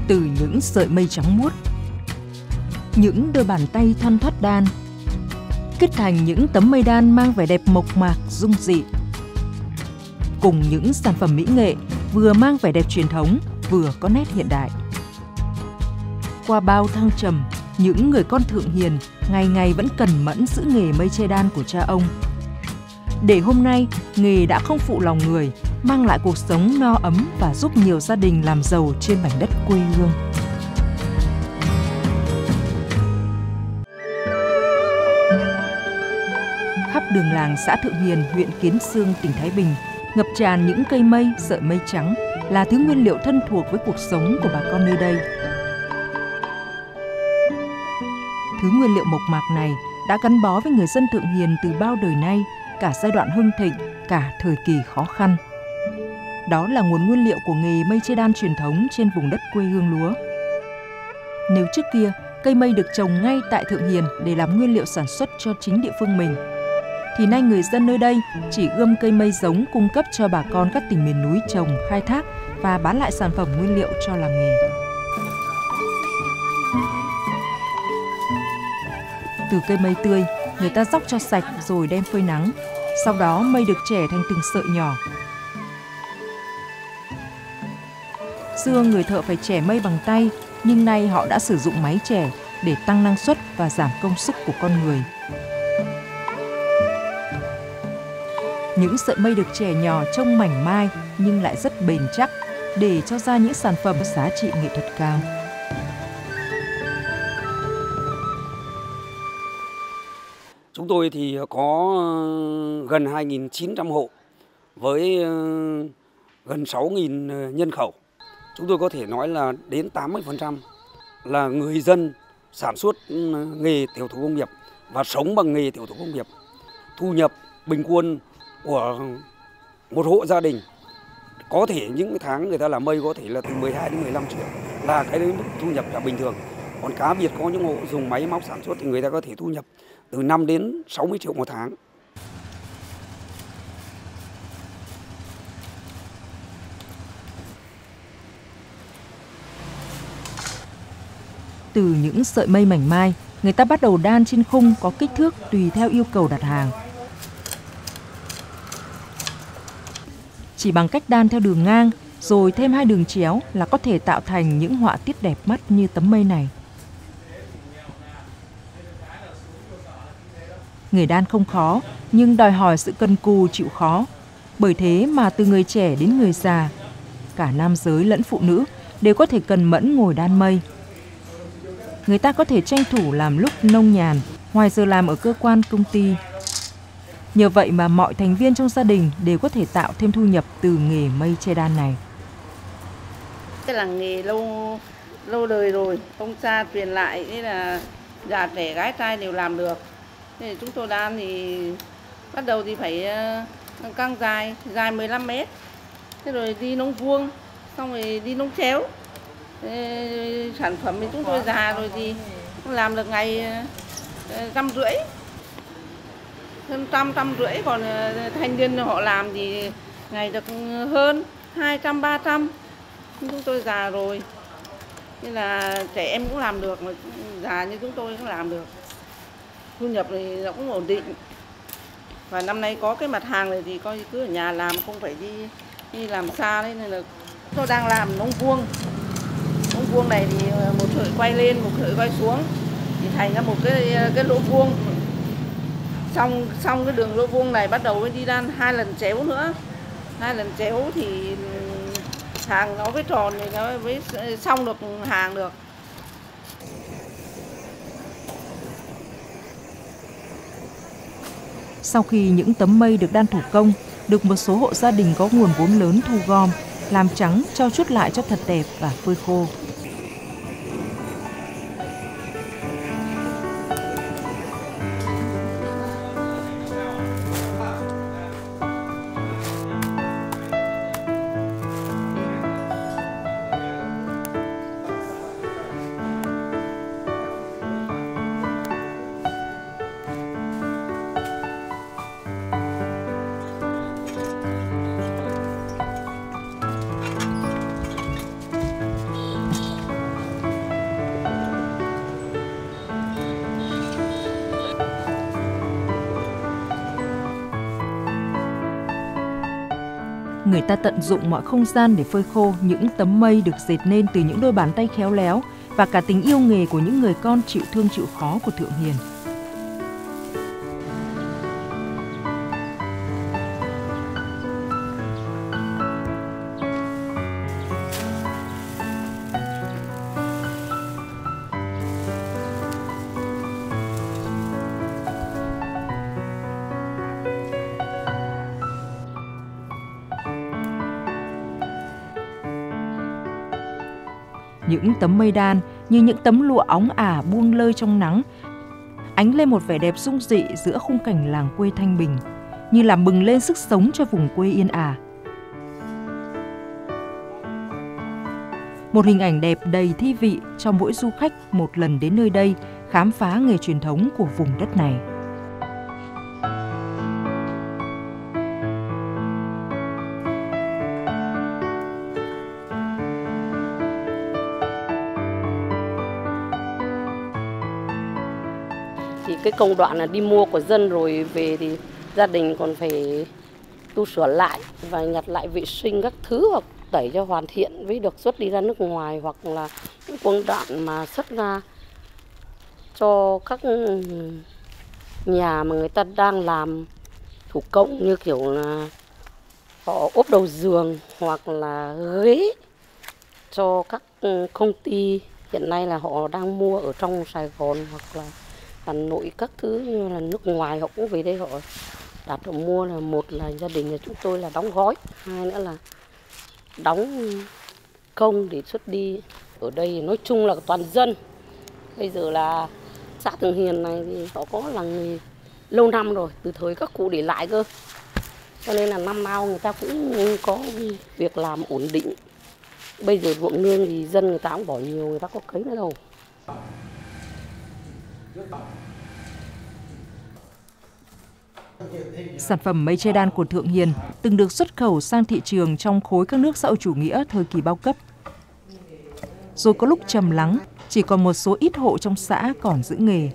từ những sợi mây trắng muốt. Những đôi bàn tay thoăn thoắt đan, kết thành những tấm mây đan mang vẻ đẹp mộc mạc, dung dị. Cùng những sản phẩm mỹ nghệ vừa mang vẻ đẹp truyền thống, vừa có nét hiện đại. Qua bao thăng trầm, những người con thượng hiền ngày ngày vẫn cần mẫn giữ nghề mây che đan của cha ông. Để hôm nay, nghề đã không phụ lòng người, mang lại cuộc sống no ấm và giúp nhiều gia đình làm giàu trên mảnh đất quê hương. Khắp đường làng xã Thượng Hiền, huyện Kiến Xương, tỉnh Thái Bình, ngập tràn những cây mây, sợi mây trắng là thứ nguyên liệu thân thuộc với cuộc sống của bà con nơi đây. Thứ nguyên liệu mộc mạc này đã gắn bó với người dân Thượng Hiền từ bao đời nay, cả giai đoạn hưng thịnh, cả thời kỳ khó khăn. Đó là nguồn nguyên liệu của nghề mây che đan truyền thống trên vùng đất quê hương lúa. Nếu trước kia, cây mây được trồng ngay tại Thượng Hiền để làm nguyên liệu sản xuất cho chính địa phương mình, thì nay người dân nơi đây chỉ ươm cây mây giống cung cấp cho bà con các tỉnh miền núi trồng, khai thác và bán lại sản phẩm nguyên liệu cho làm nghề. Từ cây mây tươi, người ta róc cho sạch rồi đem phơi nắng. Sau đó mây được chẻ thành từng sợi nhỏ. Xưa người thợ phải chẻ mây bằng tay, nhưng nay họ đã sử dụng máy chẻ để tăng năng suất và giảm công sức của con người. Những sợi mây được chẻ nhỏ trông mảnh mai nhưng lại rất bền chắc để cho ra những sản phẩm giá trị nghệ thuật cao. Chúng tôi thì có gần 2.900 hộ với gần 6.000 nhân khẩu. Chúng tôi có thể nói là đến 80% là người dân sản xuất nghề tiểu thủ công nghiệp và sống bằng nghề tiểu thủ công nghiệp. Thu nhập bình quân của một hộ gia đình có thể những tháng người ta làm mây có thể là từ 12 đến 15 triệu là cái mức thu nhập là bình thường. Còn cá biệt có những hộ dùng máy móc sản xuất thì người ta có thể thu nhập từ 5 đến 60 triệu một tháng. Từ những sợi mây mảnh mai, người ta bắt đầu đan trên khung có kích thước tùy theo yêu cầu đặt hàng. Chỉ bằng cách đan theo đường ngang, rồi thêm 2 đường chéo là có thể tạo thành những họa tiết đẹp mắt như tấm mây này. Nghề đan không khó, nhưng đòi hỏi sự cần cù chịu khó. Bởi thế mà từ người trẻ đến người già, cả nam giới lẫn phụ nữ đều có thể cần mẫn ngồi đan mây. Người ta có thể tranh thủ làm lúc nông nhàn, ngoài giờ làm ở cơ quan công ty. Nhờ vậy mà mọi thành viên trong gia đình đều có thể tạo thêm thu nhập từ nghề mây che đan này. Cái là nghề lâu đời rồi, ông cha truyền lại, thế là già trẻ gái trai đều làm được. Thế chúng tôi đan thì bắt đầu thì phải căng dài 15 mét. Thế rồi đi nông vuông, xong rồi đi nông chéo. Sản phẩm thì chúng tôi già rồi thì làm được ngày 150. Hơn 150, còn thanh niên họ làm thì ngày được hơn 200-300. Chúng tôi già rồi, nên là trẻ em cũng làm được, mà già như chúng tôi cũng làm được. Thu nhập thì nó cũng ổn định. Và năm nay có cái mặt hàng này thì coi cứ ở nhà làm, không phải đi làm xa đấy, nên là tôi đang làm nông vuông. Nông vuông này thì một sợi quay lên, một sợi quay xuống thì thành ra một cái lỗ vuông. Xong cái đường lỗ vuông này bắt đầu mới đi đan 2 lần chéo nữa. 2 lần chéo thì hàng nó với tròn thì nó mới xong được hàng được. Sau khi những tấm mây được đan thủ công, được một số hộ gia đình có nguồn vốn lớn thu gom, làm trắng, cho chút lại cho thật đẹp và phơi khô. người ta tận dụng mọi không gian để phơi khô những tấm mây được dệt nên từ những đôi bàn tay khéo léo và cả tình yêu nghề của những người con chịu thương chịu khó của Thượng Hiền. Những tấm mây đan như những tấm lụa óng ả buông lơi trong nắng, ánh lên một vẻ đẹp dung dị giữa khung cảnh làng quê thanh bình, như làm bừng lên sức sống cho vùng quê yên ả. Một hình ảnh đẹp đầy thi vị cho mỗi du khách một lần đến nơi đây khám phá nghề truyền thống của vùng đất này. Thì cái công đoạn là đi mua của dân rồi về thì gia đình còn phải tu sửa lại và nhặt lại vệ sinh các thứ hoặc tẩy cho hoàn thiện mới được xuất đi ra nước ngoài, hoặc là những công đoạn mà xuất ra cho các nhà mà người ta đang làm thủ công, như kiểu là họ ốp đầu giường hoặc là ghế cho các công ty hiện nay là họ đang mua ở trong Sài Gòn hoặc là Hà Nội các thứ, như là nước ngoài họ cũng về đây họ đặt họ mua. Là một là gia đình nhà chúng tôi là đóng gói, hai nữa là đóng công để xuất đi. Ở đây nói chung là toàn dân. Bây giờ là xã Thượng Hiền này thì họ có là nghề lâu năm rồi, từ thời các cụ để lại cơ. Cho nên là năm nào người ta cũng có việc làm ổn định. Bây giờ ruộng nương thì dân người ta cũng bỏ nhiều, người ta có cấy nữa đâu. Sản phẩm mây che đan của Thượng Hiền từng được xuất khẩu sang thị trường trong khối các nước xã hội chủ nghĩa thời kỳ bao cấp. Rồi có lúc trầm lắng, chỉ còn một số ít hộ trong xã còn giữ nghề.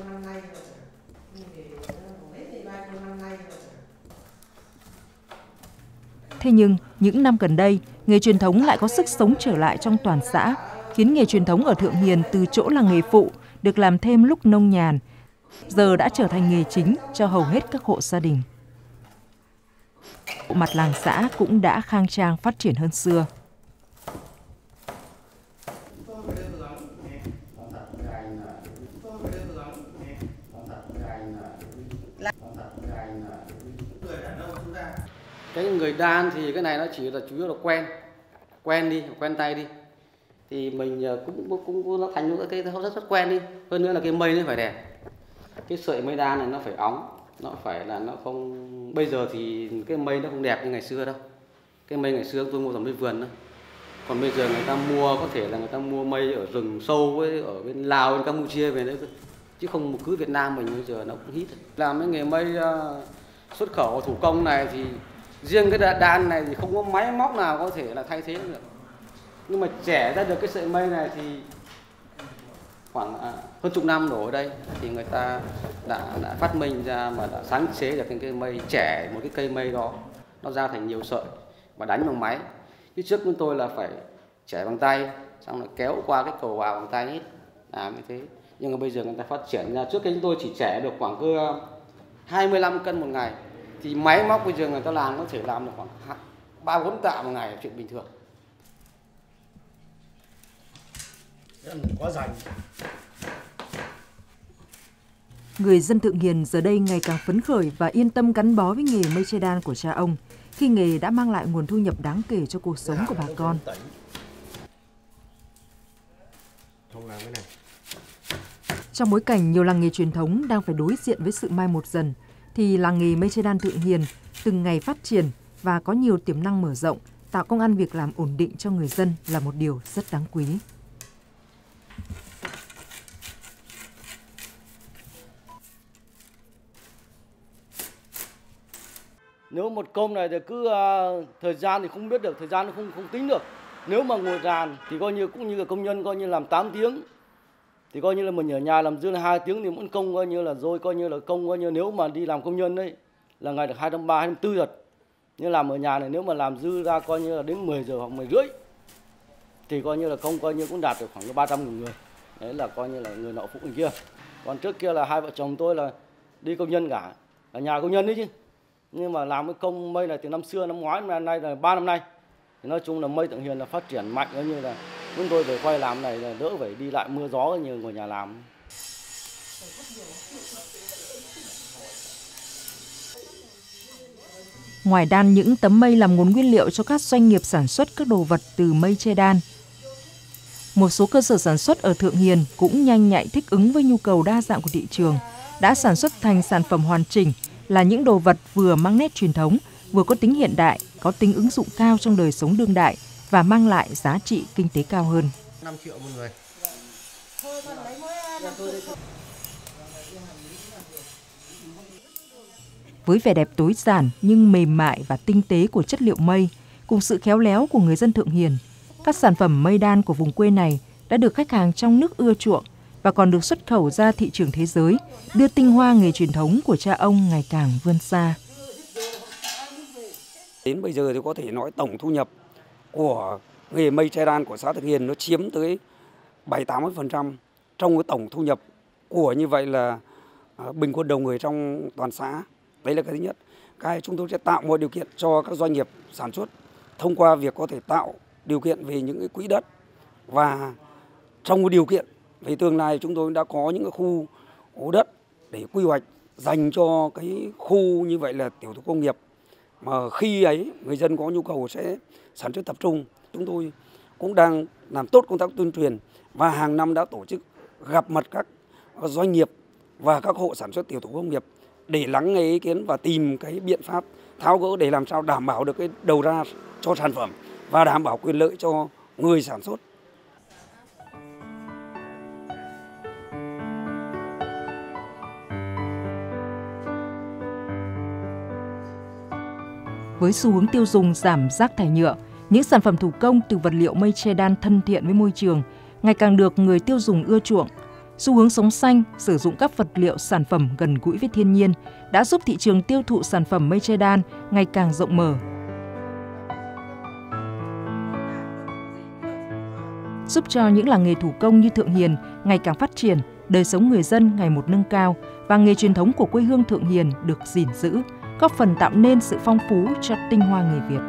Thế nhưng, những năm gần đây, nghề truyền thống lại có sức sống trở lại trong toàn xã, khiến nghề truyền thống ở Thượng Hiền từ chỗ là nghề phụ, được làm thêm lúc nông nhàn, giờ đã trở thành nghề chính cho hầu hết các hộ gia đình. Bộ mặt làng xã cũng đã khang trang phát triển hơn xưa. Cái người đan thì cái này nó chỉ là chủ yếu là quen tay đi, thì mình cũng nó thành những cái rất quen đi. Hơn nữa là cái mây nó phải đẹp, cái sợi mây đan này nó phải óng, nó phải là nó không. Bây giờ thì cái mây nó không đẹp như ngày xưa đâu. Cái mây ngày xưa tôi mua ở bên vườn đó, còn bây giờ người ta mua có thể là người ta mua mây ở rừng sâu với ở bên Lào, bên Campuchia về đấy, chứ không cứ Việt Nam mình bây giờ nó cũng hít. Làm cái nghề mây xuất khẩu thủ công này thì riêng cái đan này thì không có máy móc nào có thể là thay thế được. Nhưng mà trẻ ra được cái sợi mây này thì khoảng hơn chục năm đổ ở đây thì người ta đã phát minh ra mà đã sáng chế được cái cây mây trẻ, một cái cây mây đó nó ra thành nhiều sợi và đánh bằng máy. Chứ trước chúng tôi là phải chẻ bằng tay, xong rồi kéo qua cái cầu vào bằng tay hết, làm như thế. Nhưng mà bây giờ người ta phát triển ra, trước đây chúng tôi chỉ chẻ được khoảng cứ 25 cân một ngày, thì máy móc bây giờ người ta làm có thể làm được khoảng 3-4 tạ một ngày là chuyện bình thường. Quá rành. Người dân Thượng Hiền giờ đây ngày càng phấn khởi và yên tâm gắn bó với nghề mây che đan của cha ông, khi nghề đã mang lại nguồn thu nhập đáng kể cho cuộc sống của bà con. Trong bối cảnh nhiều làng nghề truyền thống đang phải đối diện với sự mai một dần, thì làng nghề mây che đan Thượng Hiền từng ngày phát triển và có nhiều tiềm năng mở rộng, tạo công ăn việc làm ổn định cho người dân là một điều rất đáng quý. Nếu một công này thì cứ thời gian thì không biết được, thời gian nó không tính được. Nếu mà ngồi ràn thì coi như cũng như là công nhân coi như làm 8 tiếng. Thì coi như là mình ở nhà làm dư là 2 tiếng thì mỗi công coi như là rồi, coi như là công coi như nếu mà đi làm công nhân đấy là ngày được 230, 24 thật. như làm ở nhà này nếu mà làm dư ra coi như là đến 10 giờ hoặc 10 rưỡi thì coi như là không coi như cũng đạt được khoảng 300.000 người. Đấy là coi như là người nọ phụ người kia. Còn trước kia là hai vợ chồng tôi là đi công nhân cả, ở nhà công nhân đấy chứ. Nhưng mà làm cái công mây này từ năm xưa, năm ngoái năm nay là 3 năm nay. Thì nói chung là mây Thượng Hiền là phát triển mạnh, coi như là chúng tôi về quay làm này là đỡ phải đi lại mưa gió như ngồi nhà làm. Ngoài đan những tấm mây làm nguồn nguyên liệu cho các doanh nghiệp sản xuất các đồ vật từ mây che đan, một số cơ sở sản xuất ở Thượng Hiền cũng nhanh nhạy thích ứng với nhu cầu đa dạng của thị trường, đã sản xuất thành sản phẩm hoàn chỉnh là những đồ vật vừa mang nét truyền thống, vừa có tính hiện đại, có tính ứng dụng cao trong đời sống đương đại và mang lại giá trị kinh tế cao hơn. 5 triệu một người. Với vẻ đẹp tối giản nhưng mềm mại và tinh tế của chất liệu mây, cùng sự khéo léo của người dân Thượng Hiền, các sản phẩm mây đan của vùng quê này đã được khách hàng trong nước ưa chuộng và còn được xuất khẩu ra thị trường thế giới, đưa tinh hoa nghề truyền thống của cha ông ngày càng vươn xa. Đến bây giờ thì có thể nói tổng thu nhập của nghề mây che đan của xã Thượng Hiền nó chiếm tới 70-80% trong cái tổng thu nhập của như vậy là bình quân đầu người trong toàn xã. Đấy là cái thứ nhất. Cái chúng tôi sẽ tạo mọi điều kiện cho các doanh nghiệp sản xuất thông qua việc có thể tạo điều kiện về những cái quỹ đất, và trong cái điều kiện về tương lai chúng tôi đã có những cái khu đất để quy hoạch dành cho cái khu như vậy là tiểu thủ công nghiệp, mà khi ấy người dân có nhu cầu sẽ sản xuất tập trung. Chúng tôi cũng đang làm tốt công tác tuyên truyền và hàng năm đã tổ chức gặp mặt các doanh nghiệp và các hộ sản xuất tiểu thủ công nghiệp để lắng nghe ý kiến và tìm cái biện pháp tháo gỡ để làm sao đảm bảo được cái đầu ra cho sản phẩm và đảm bảo quyền lợi cho người sản xuất. Với xu hướng tiêu dùng giảm rác thải nhựa, những sản phẩm thủ công từ vật liệu mây che đan thân thiện với môi trường ngày càng được người tiêu dùng ưa chuộng. Xu hướng sống xanh, sử dụng các vật liệu sản phẩm gần gũi với thiên nhiên đã giúp thị trường tiêu thụ sản phẩm mây che đan ngày càng rộng mở. Giúp cho những làng nghề thủ công như Thượng Hiền ngày càng phát triển, đời sống người dân ngày một nâng cao và nghề truyền thống của quê hương Thượng Hiền được gìn giữ, góp phần tạo nên sự phong phú cho tinh hoa nghề Việt.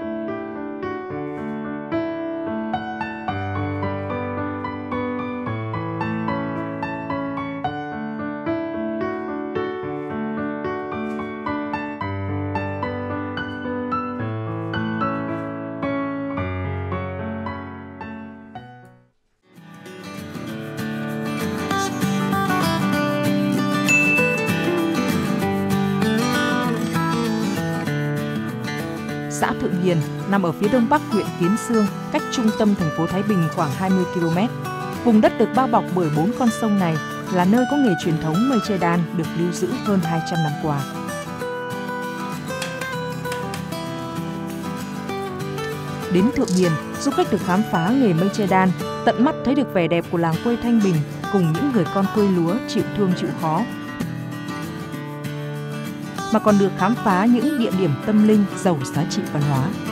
Xã Thượng Hiền nằm ở phía đông bắc huyện Kiến Xương, cách trung tâm thành phố Thái Bình khoảng 20 km. Vùng đất được bao bọc bởi 4 con sông này là nơi có nghề truyền thống mây che đan được lưu giữ hơn 200 năm qua. Đến Thượng Hiền, du khách được khám phá nghề mây che đan, tận mắt thấy được vẻ đẹp của làng quê Thanh Bình cùng những người con quê lúa chịu thương chịu khó, mà còn được khám phá những địa điểm tâm linh giàu giá trị văn hóa.